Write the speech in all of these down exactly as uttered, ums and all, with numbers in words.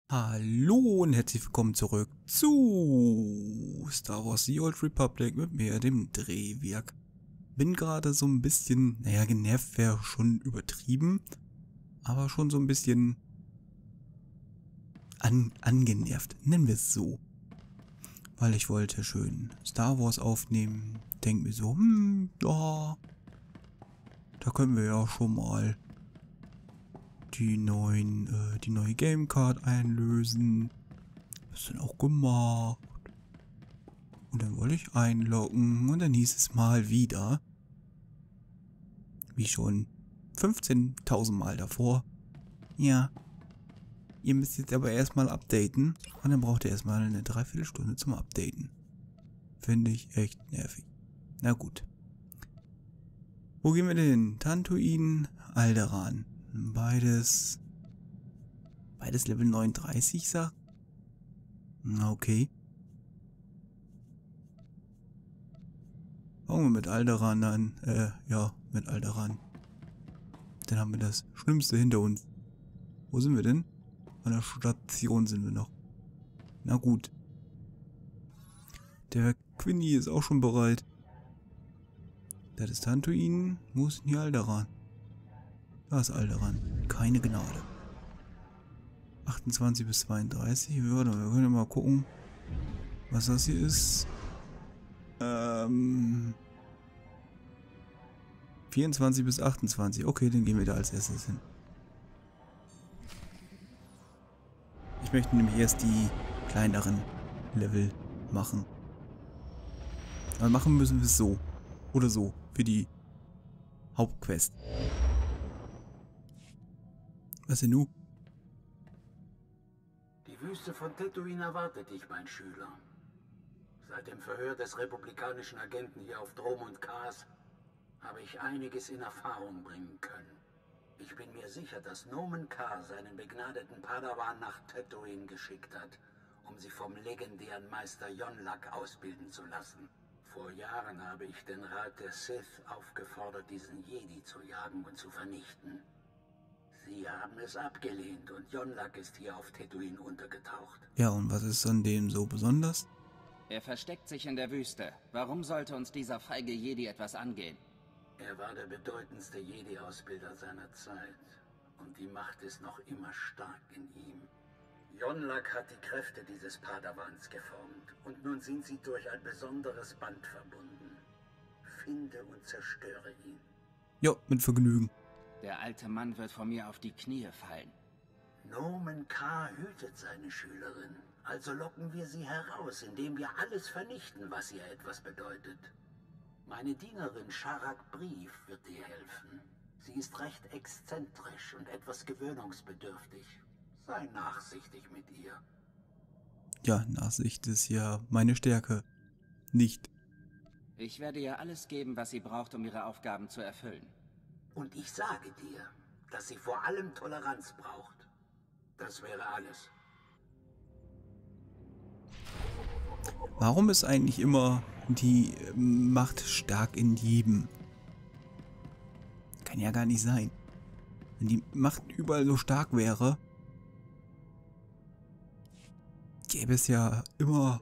Hallo und herzlich willkommen zurück zu Star Wars The Old Republic mit mir, dem Drehwerk. Bin gerade so ein bisschen, naja, genervt wäre schon übertrieben, aber schon so ein bisschen an, angenervt, nennen wir es so. Weil ich wollte schön Star Wars aufnehmen, denk mir so, hm, ja, da können wir ja schon mal die neuen, äh, die neue Gamecard einlösen. Das ist dann auch gemacht. Und dann wollte ich einloggen und dann hieß es mal wieder, wie schon fünfzehntausend Mal davor, ja, ihr müsst jetzt aber erstmal updaten und dann braucht ihr erstmal eine Dreiviertelstunde zum Updaten. Finde ich echt nervig. Na gut. Wo gehen wir denn hin? Tatooine, Alderaan. Beides, beides Level neununddreißig, sag. Na okay. Fangen wir mit Alderaan an. Äh, ja, mit Alderaan. Dann haben wir das Schlimmste hinter uns. Wo sind wir denn? An der Station sind wir noch. Na gut. Der Quinny ist auch schon bereit. Das ist Tatooine. Wo ist denn hier Alderaan? Da ist Alderaan. Keine Gnade. achtundzwanzig bis zweiunddreißig. Warte, wir können mal gucken, was das hier ist. Ähm... vierundzwanzig bis achtundzwanzig. Okay, dann gehen wir da als erstes hin. Ich möchte nämlich erst die kleineren Level machen. Aber machen müssen wir es so. Oder so. Für die Hauptquest. Was denn nu? Die Wüste von Tatooine erwartet dich, mein Schüler. Seit dem Verhör des republikanischen Agenten hier auf Dromund Kaas habe ich einiges in Erfahrung bringen können. Ich bin mir sicher, dass Nomen Karr seinen begnadeten Padawan nach Tatooine geschickt hat, um sie vom legendären Meister Yonlak ausbilden zu lassen. Vor Jahren habe ich den Rat der Sith aufgefordert, diesen Jedi zu jagen und zu vernichten. Sie haben es abgelehnt und Yonlak ist hier auf Tatooine untergetaucht. Ja, und was ist an dem so besonders? Er versteckt sich in der Wüste. Warum sollte uns dieser feige Jedi etwas angehen? Er war der bedeutendste Jedi-Ausbilder seiner Zeit. Und die Macht ist noch immer stark in ihm. Yonlak hat die Kräfte dieses Padawans geformt. Und nun sind sie durch ein besonderes Band verbunden. Finde und zerstöre ihn. Ja, mit Vergnügen. Der alte Mann wird vor mir auf die Knie fallen. Nomen Karr hütet seine Schülerin. Also locken wir sie heraus, indem wir alles vernichten, was ihr etwas bedeutet. Meine Dienerin Sharak Brief wird dir helfen. Sie ist recht exzentrisch und etwas gewöhnungsbedürftig. Sei nachsichtig mit ihr. Ja, Nachsicht ist ja meine Stärke. Nicht. Ich werde ihr alles geben, was sie braucht, um ihre Aufgaben zu erfüllen. Und ich sage dir, dass sie vor allem Toleranz braucht. Das wäre alles. Warum ist eigentlich immer die Macht stark in jedem? Kann ja gar nicht sein. Wenn die Macht überall so stark wäre, gäbe es ja immer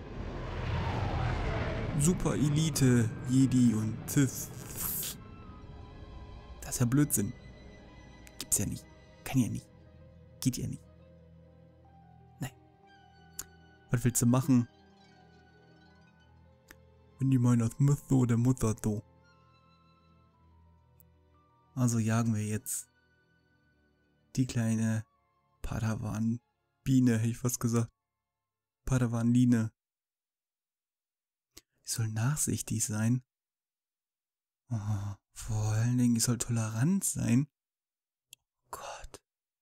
Super Elite, Jedi und Sith. Das ist ja Blödsinn. Gibt's ja nicht. Kann ja nicht. Geht ja nicht. Nein. Was willst du machen? Wenn die meinen, das muss so, der muss das so. Also jagen wir jetzt die kleine Padawan-Biene, hätte ich fast gesagt. Padawan-Line. Die soll nachsichtig sein. Oh, vor allen Dingen, die soll tolerant sein. Oh Gott.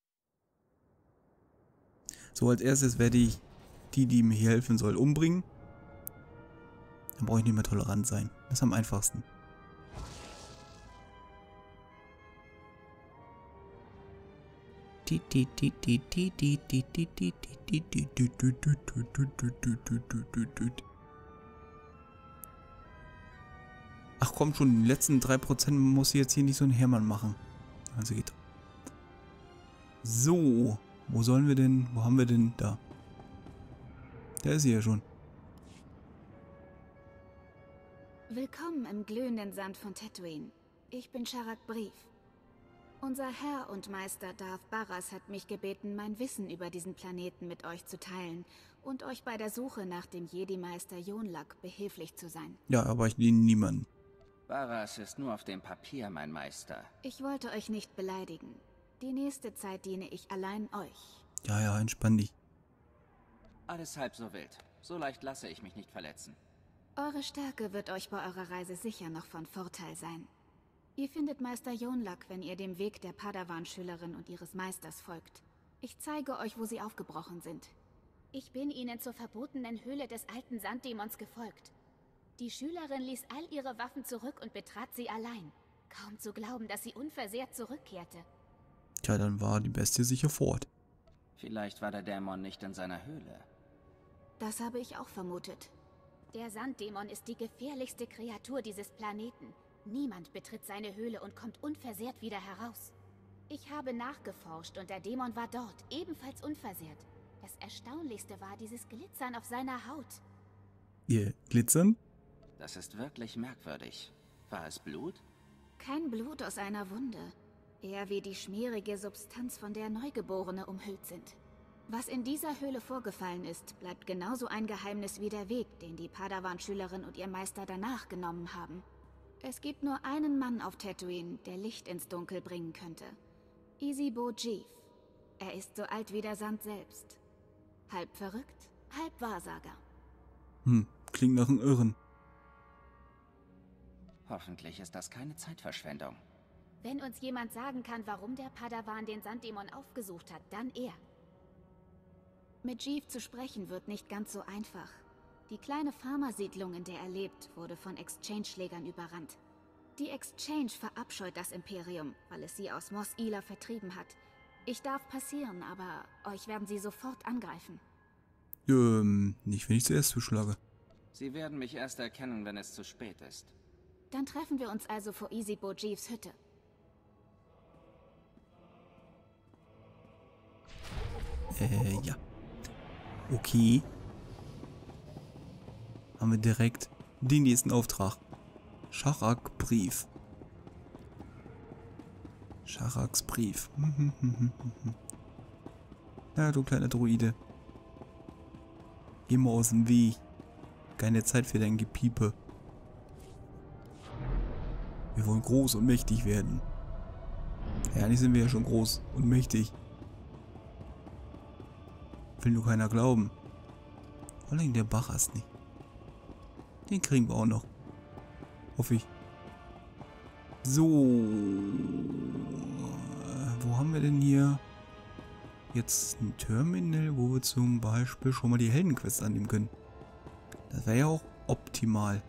So, als erstes werde ich die, die mir hier helfen soll, umbringen. Dann brauche ich nicht mehr tolerant sein. Das ist am einfachsten. Ach komm schon, die letzten drei Prozent muss ich jetzt hier nicht so einen Hermann machen. Also geht. So, Wo sollen wir denn? Wo haben wir denn? Da. Der ist hier schon. Willkommen im glühenden Sand von Tatooine. Ich bin Sharak Brief. Unser Herr und Meister Darth Baras hat mich gebeten, mein Wissen über diesen Planeten mit euch zu teilen und euch bei der Suche nach dem Jedi-Meister Yonlak behilflich zu sein. Ja, aber ich diene niemanden. Baras ist nur auf dem Papier, mein Meister. Ich wollte euch nicht beleidigen. Die nächste Zeit diene ich allein euch. Ja, ja, entspann dich. Alles halb so wild. So leicht lasse ich mich nicht verletzen. Eure Stärke wird euch bei eurer Reise sicher noch von Vorteil sein. Ihr findet Meister Yonlak, wenn ihr dem Weg der Padawan-Schülerin und ihres Meisters folgt. Ich zeige euch, wo sie aufgebrochen sind. Ich bin ihnen zur verbotenen Höhle des alten Sanddämons gefolgt. Die Schülerin ließ all ihre Waffen zurück und betrat sie allein. Kaum zu glauben, dass sie unversehrt zurückkehrte. Tja, dann war die Bestie sicher fort. Vielleicht war der Dämon nicht in seiner Höhle. Das habe ich auch vermutet. Der Sanddämon ist die gefährlichste Kreatur dieses Planeten. Niemand betritt seine Höhle und kommt unversehrt wieder heraus. Ich habe nachgeforscht und der Dämon war dort, ebenfalls unversehrt. Das Erstaunlichste war dieses Glitzern auf seiner Haut. Ihr Glitzern? Das ist wirklich merkwürdig. War es Blut? Kein Blut aus einer Wunde. Eher wie die schmierige Substanz, von der Neugeborene umhüllt sind. Was in dieser Höhle vorgefallen ist, bleibt genauso ein Geheimnis wie der Weg, den die Padawan-Schülerin und ihr Meister danach genommen haben. Es gibt nur einen Mann auf Tatooine, der Licht ins Dunkel bringen könnte. Ysi-Bo Jeef. Er ist so alt wie der Sand selbst. Halb verrückt, halb Wahrsager. Hm, klingt nach einem Irren. Hoffentlich ist das keine Zeitverschwendung. Wenn uns jemand sagen kann, warum der Padawan den Sanddämon aufgesucht hat, dann er. Mit Jeef zu sprechen wird nicht ganz so einfach. Die kleine Farmersiedlung, in der er lebt, wurde von Exchange-Schlägern überrannt. Die Exchange verabscheut das Imperium, weil es sie aus Mos Ila vertrieben hat. Ich darf passieren, aber euch werden sie sofort angreifen. Ähm, nicht wenn ich zuerst zuschlage. Sie werden mich erst erkennen, wenn es zu spät ist. Dann treffen wir uns also vor Ysi-Bo Jeefs Hütte. Äh, ja. Okay. Haben wir direkt den nächsten Auftrag. Sharak Brief. Sharaks Brief. Na, du kleiner Droide. Geh mal aus dem Weg. Keine Zeit für dein Gepiepe. Wir wollen groß und mächtig werden. Ja, eigentlich sind wir ja schon groß und mächtig. Will nur keiner glauben. Vor allem der Baras nicht. Den kriegen wir auch noch. Hoffe ich. So. Wo haben wir denn hier jetzt ein Terminal, wo wir zum Beispiel schon mal die Heldenquests annehmen können? Das wäre ja auch optimal.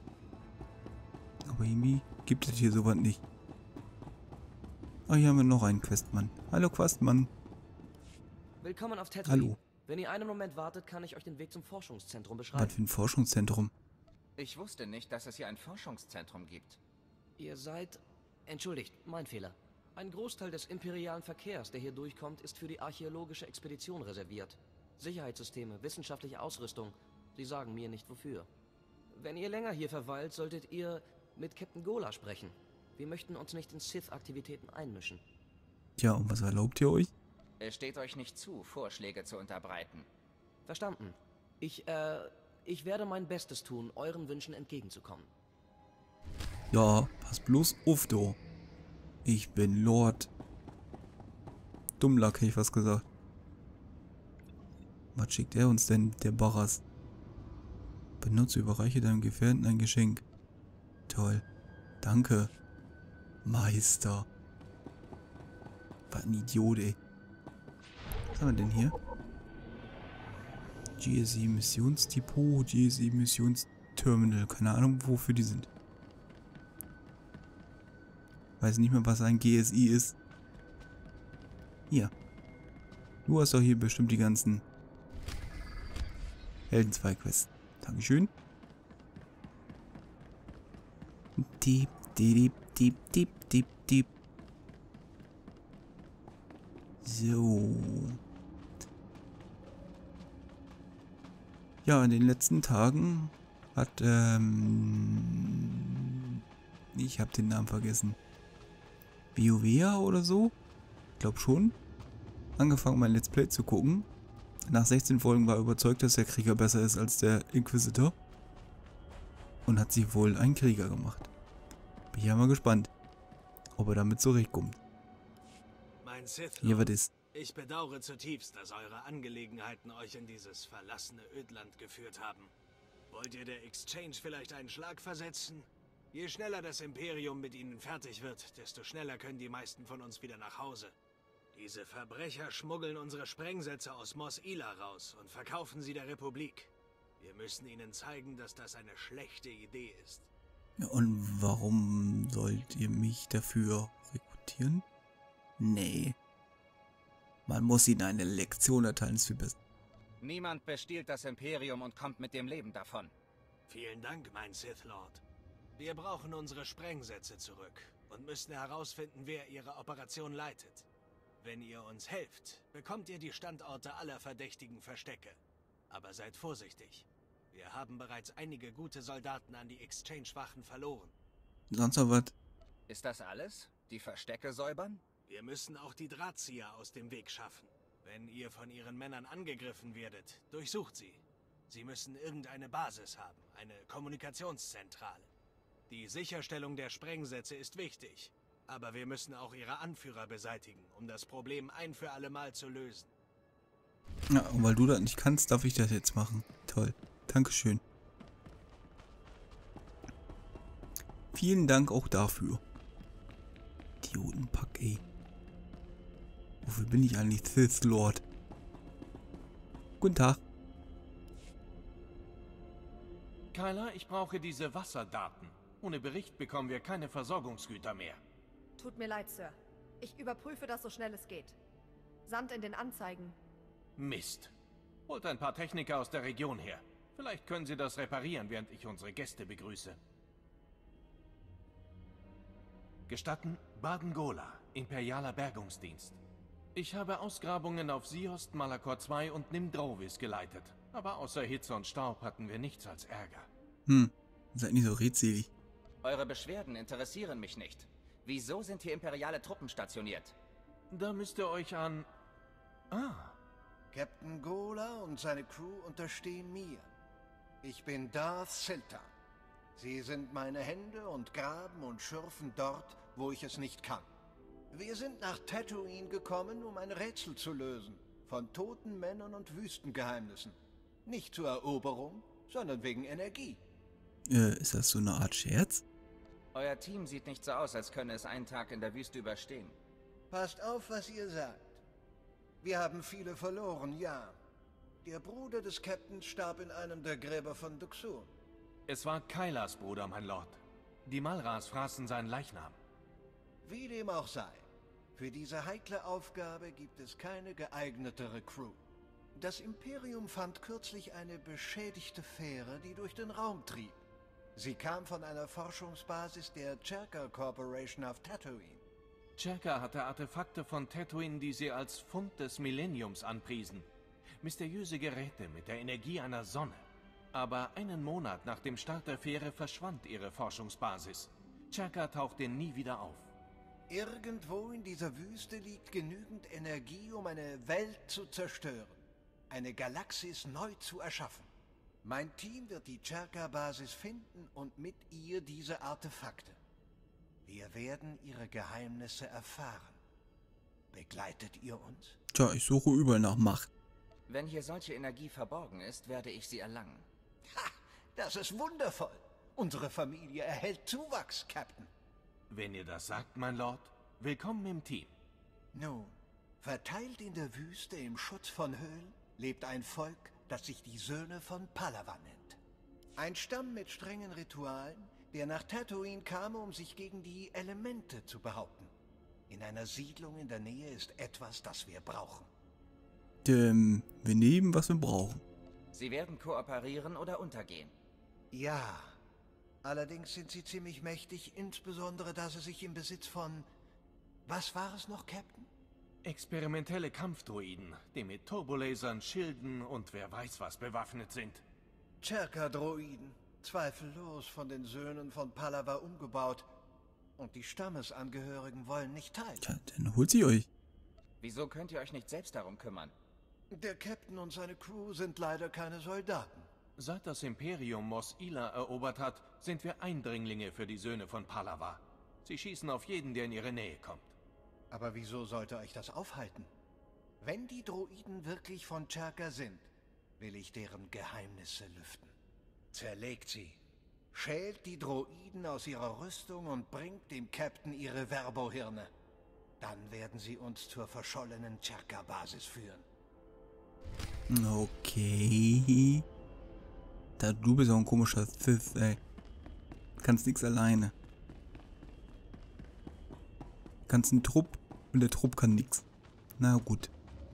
Aber irgendwie gibt es hier sowas nicht. Ah, hier haben wir noch einen Questmann. Hallo Questmann. Willkommen auf Tatooine. Hallo. Wenn ihr einen Moment wartet, kann ich euch den Weg zum Forschungszentrum beschreiben. Was für ein Forschungszentrum? Ich wusste nicht, dass es hier ein Forschungszentrum gibt. Ihr seid... Entschuldigt, mein Fehler. Ein Großteil des imperialen Verkehrs, der hier durchkommt, ist für die archäologische Expedition reserviert. Sicherheitssysteme, wissenschaftliche Ausrüstung. Sie sagen mir nicht wofür. Wenn ihr länger hier verweilt, solltet ihr mit Captain Gola sprechen. Wir möchten uns nicht in Sith-Aktivitäten einmischen. Tja, und was erlaubt ihr euch? Es steht euch nicht zu, Vorschläge zu unterbreiten. Verstanden. Ich, äh, ich werde mein Bestes tun, euren Wünschen entgegenzukommen. Ja, pass bloß auf, du. Ich bin Lord Dummlack, hätte ich was gesagt. Was schickt er uns denn, der Baras? Benutze, überreiche deinem Gefährten ein Geschenk. Toll. Danke. Meister. Was ein Idiot, ey. Was haben wir denn hier? G S I Missionsdepot, G S I Missionsterminal. Keine Ahnung, wofür die sind. Weiß nicht mehr, was ein G S I ist. Hier. Du hast doch hier bestimmt die ganzen Helden zwei Quests. Dankeschön. Diep, diep, diep, diep, diep, diep. So. Ja, in den letzten Tagen hat, ähm, ich habe den Namen vergessen. BioWare oder so? Ich glaube schon. Angefangen, mein Let's Play zu gucken. Nach sechzehn Folgen war er überzeugt, dass der Krieger besser ist als der Inquisitor. Und hat sich wohl einen Krieger gemacht. Bin ja mal gespannt, ob er damit zurechtkommt. Mein Sith Hier Lord, wird es. ich bedauere zutiefst, dass eure Angelegenheiten euch in dieses verlassene Ödland geführt haben. Wollt ihr der Exchange vielleicht einen Schlag versetzen? Je schneller das Imperium mit ihnen fertig wird, desto schneller können die meisten von uns wieder nach Hause. Diese Verbrecher schmuggeln unsere Sprengsätze aus Mos Ila raus und verkaufen sie der Republik. Wir müssen ihnen zeigen, dass das eine schlechte Idee ist. Ja, und warum sollt ihr mich dafür rekrutieren? Nee. Man muss ihnen eine Lektion erteilen, ist viel besser. Niemand bestiehlt das Imperium und kommt mit dem Leben davon. Vielen Dank, mein Sith Lord. Wir brauchen unsere Sprengsätze zurück und müssen herausfinden, wer ihre Operation leitet. Wenn ihr uns helft, bekommt ihr die Standorte aller verdächtigen Verstecke. Aber seid vorsichtig. Wir haben bereits einige gute Soldaten an die Exchange-Wachen verloren. Sonst noch was? Ist das alles? Die Verstecke säubern? Wir müssen auch die Drahtzieher aus dem Weg schaffen. Wenn ihr von ihren Männern angegriffen werdet, durchsucht sie. Sie müssen irgendeine Basis haben, eine Kommunikationszentrale. Die Sicherstellung der Sprengsätze ist wichtig. Aber wir müssen auch ihre Anführer beseitigen, um das Problem ein für alle Mal zu lösen. Ja, und weil du das nicht kannst, darf ich das jetzt machen. Toll. Dankeschön. Vielen Dank auch dafür. Idiotenpack, ey. Wofür bin ich eigentlich Sith Lord? Guten Tag. Kyler, ich brauche diese Wasserdaten. Ohne Bericht bekommen wir keine Versorgungsgüter mehr. Tut mir leid, Sir. Ich überprüfe das so schnell es geht. Sand in den Anzeigen. Mist. Holt ein paar Techniker aus der Region her. Vielleicht können sie das reparieren, während ich unsere Gäste begrüße. Gestatten, Baden-Gola, Imperialer Bergungsdienst. Ich habe Ausgrabungen auf Siost, Malakor zwei und Nimdrovis geleitet. Aber außer Hitze und Staub hatten wir nichts als Ärger. Hm, seid nicht so redselig. Eure Beschwerden interessieren mich nicht. Wieso sind hier imperiale Truppen stationiert? Da müsst ihr euch an... Ah. Captain Gola und seine Crew unterstehen mir. Ich bin Darth Silta. Sie sind meine Hände und graben und schürfen dort, wo ich es nicht kann. Wir sind nach Tatooine gekommen, um ein Rätsel zu lösen. Von toten Männern und Wüstengeheimnissen. Nicht zur Eroberung, sondern wegen Energie. Äh, ist das so eine Art Scherz? Euer Team sieht nicht so aus, als könne es einen Tag in der Wüste überstehen. Passt auf, was ihr sagt. Wir haben viele verloren, ja. Der Bruder des Captains starb in einem der Gräber von Duxun. Es war Kylas Bruder, mein Lord. Die Malras fraßen seinen Leichnam. Wie dem auch sei. Für diese heikle Aufgabe gibt es keine geeignetere Crew. Das Imperium fand kürzlich eine beschädigte Fähre, die durch den Raum trieb. Sie kam von einer Forschungsbasis der Cherka Corporation auf Tatooine. Cherka hatte Artefakte von Tatooine, die sie als Fund des Millenniums anpriesen. Mysteriöse Geräte mit der Energie einer Sonne. Aber einen Monat nach dem Start der Fähre verschwand ihre Forschungsbasis. Cherka tauchte nie wieder auf. Irgendwo in dieser Wüste liegt genügend Energie, um eine Welt zu zerstören. Eine Galaxis neu zu erschaffen. Mein Team wird die Cherka-Basis finden und mit ihr diese Artefakte. Wir werden ihre Geheimnisse erfahren. Begleitet ihr uns? Tja, ich suche überall nach Macht. Wenn hier solche Energie verborgen ist, werde ich sie erlangen. Ha! Das ist wundervoll. Unsere Familie erhält Zuwachs, Captain. Wenn ihr das sagt, mein Lord, willkommen im Team. Nun, verteilt in der Wüste im Schutz von Höhlen lebt ein Volk, das sich die Söhne von Palawan nennt. Ein Stamm mit strengen Ritualen, der nach Tatooine kam, um sich gegen die Elemente zu behaupten. In einer Siedlung in der Nähe ist etwas, das wir brauchen. Ähm, wir nehmen, was wir brauchen. Sie werden kooperieren oder untergehen. Ja, allerdings sind sie ziemlich mächtig, insbesondere da sie sich im Besitz von... Was war es noch, Captain? Experimentelle Kampfdroiden, die mit Turbolasern, Schilden und wer weiß was bewaffnet sind. Cherka-Droiden. Zweifellos von den Söhnen von Pallava umgebaut. Und die Stammesangehörigen wollen nicht teilen. Tja, dann holt sie euch. Wieso könnt ihr euch nicht selbst darum kümmern? Der Captain und seine Crew sind leider keine Soldaten. Seit das Imperium Mos Ila erobert hat, sind wir Eindringlinge für die Söhne von Pallava. Sie schießen auf jeden, der in ihre Nähe kommt. Aber wieso sollte euch das aufhalten? Wenn die Droiden wirklich von Cherka sind, will ich deren Geheimnisse lüften. Zerlegt sie. Schält die Droiden aus ihrer Rüstung und bringt dem Captain ihre Verbo-Hirne. Dann werden sie uns zur verschollenen Cherka-Basis führen. Okay. Da du bist auch ein komischer Sith, ey. Kannst nix alleine. Kannst einen Trupp und der Trupp kann nix. Na gut.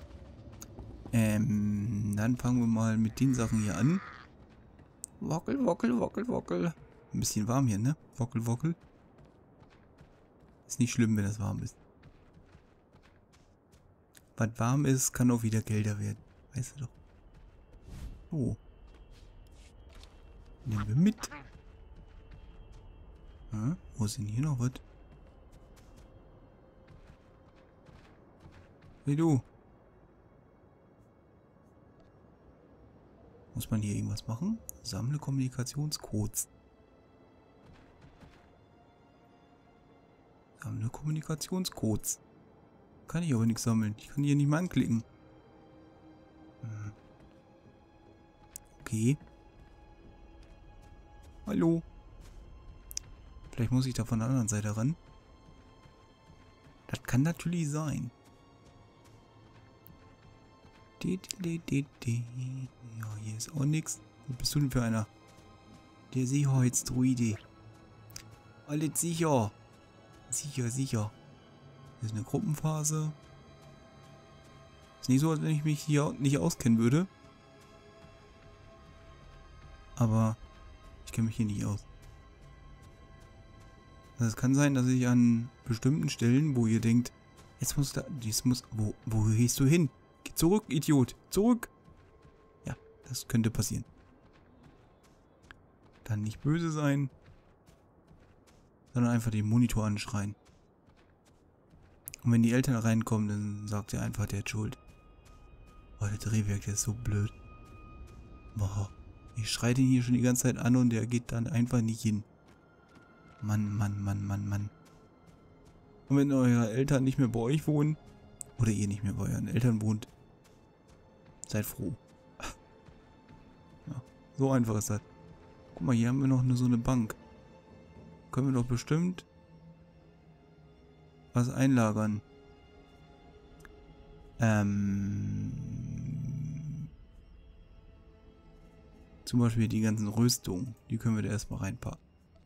Ähm, dann fangen wir mal mit den Sachen hier an. Wockel, wockel, wockel, wockel. Ein bisschen warm hier, ne? Wockel, wockel. Ist nicht schlimm, wenn das warm ist. Was warm ist, kann auch wieder kälter werden. Weißt du doch. Oh. Nehmen wir mit. Hm, wo ist denn hier noch was? Hey du. Muss man hier irgendwas machen? Sammle Kommunikationscodes. Sammle Kommunikationscodes. Kann ich aber nichts sammeln. Ich kann hier nicht mal anklicken. Hm. Okay. Hallo. Vielleicht muss ich da von der anderen Seite ran. Das kann natürlich sein. Ja, hier ist auch nichts. Was bist du denn für einer? Der Sicherheitsdruide. Alles sicher. Sicher, sicher. Hier ist eine Gruppenphase. Ist nicht so, als wenn ich mich hier nicht auskennen würde. Aber ich kenne mich hier nicht aus. Also es kann sein, dass ich an bestimmten Stellen, wo ihr denkt, jetzt muss da, jetzt muss, wo, wo gehst du hin? Geh zurück, Idiot, zurück! Ja, das könnte passieren. Dann nicht böse sein, sondern einfach den Monitor anschreien. Und wenn die Eltern reinkommen, dann sagt er einfach, der hat Schuld. Oh, der Drehwerk, der ist so blöd. Boah, ich schreie den hier schon die ganze Zeit an und der geht dann einfach nicht hin. Mann, Mann, Mann, Mann, Mann. Und wenn eure Eltern nicht mehr bei euch wohnen, oder ihr nicht mehr bei euren Eltern wohnt, seid froh. Ja, so einfach ist das. Guck mal, hier haben wir noch eine, so eine Bank. Können wir doch bestimmt was einlagern. Ähm... Zum Beispiel die ganzen Rüstungen. Die können wir da erstmal reinpacken.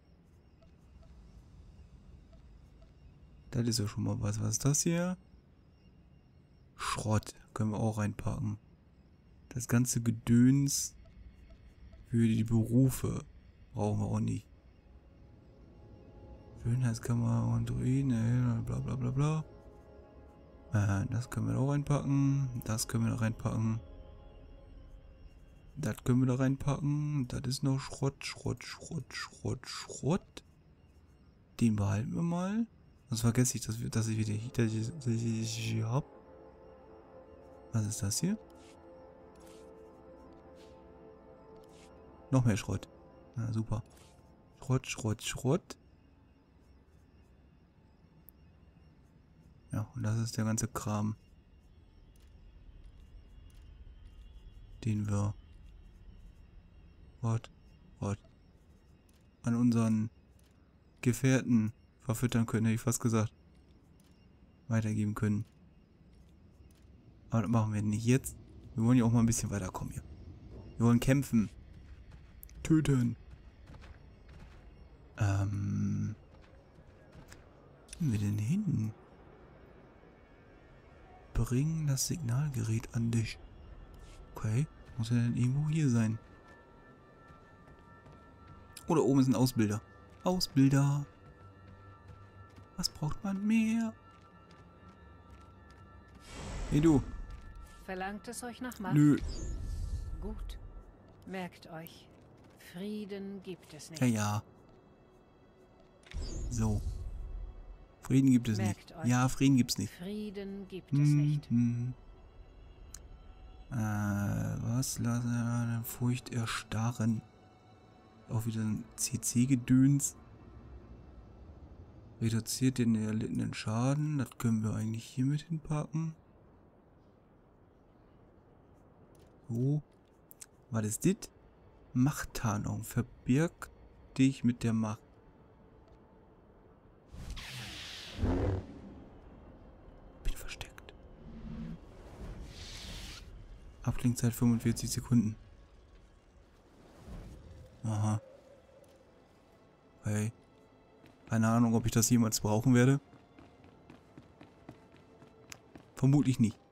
Das ist ja schon mal was. Was ist das hier? Schrott. Können wir auch reinpacken. Das ganze Gedöns für die Berufe brauchen wir auch nicht. Schönheitskammer und Ruine, bla bla bla bla. Äh, das können wir da auch reinpacken. Das können wir da reinpacken. Das können wir da reinpacken. Das ist noch Schrott, Schrott, Schrott, Schrott, Schrott. Den behalten wir mal. Sonst vergesse ich, dass, wir, dass ich wieder dass ich, dass ich hier hab. Was ist das hier? Noch mehr Schrott. Na super. Schrott, Schrott, Schrott. Ja, und das ist der ganze Kram, den wir What? What? an unseren Gefährten verfüttern können, hätte ich fast gesagt. Weitergeben können. Aber das machen wir nicht jetzt. Wir wollen ja auch mal ein bisschen weiterkommen hier. Wir wollen kämpfen. Töten. Ähm. Wo sind wir denn hin? Bring das Signalgerät an dich. Okay. Muss er denn irgendwo hier sein? Oder oben ist ein Ausbilder. Ausbilder. Was braucht man mehr? Hey du. Verlangt es euch nach Macht? Nö. Gut. Merkt euch. Frieden gibt es nicht. Ja, ja. So. Frieden gibt es Merkt nicht. euch. Ja, Frieden gibt's nicht. Frieden gibt es Hm, nicht. hm. Äh, was? Lassen eine Furcht erstarren. Auch wieder ein C C-Gedöns. Reduziert den erlittenen Schaden. Das können wir eigentlich hier mit hinpacken. So. Was ist das? Machttarnung. Verbirg dich mit der Macht. Bin versteckt. Abklingzeit fünfundvierzig Sekunden. Aha. Hey. Keine Ahnung, ob ich das jemals brauchen werde. Vermutlich nicht.